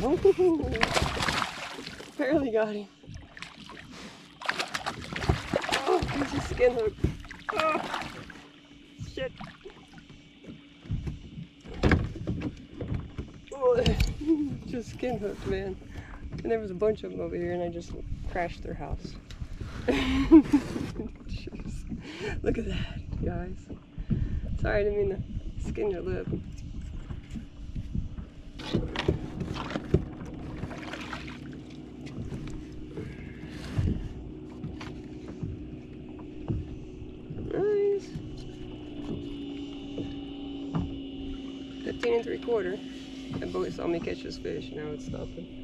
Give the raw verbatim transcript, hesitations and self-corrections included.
Barely got him. Oh, there's a skin hook. Oh, shit. Oh, just skin hooked, man. And there was a bunch of them over here, and I just crashed their house. Jeez. Look at that, guys. Sorry, I didn't mean to skin your lip. Nice. fifteen and three quarter. That boat saw me catch this fish, now it's stopping.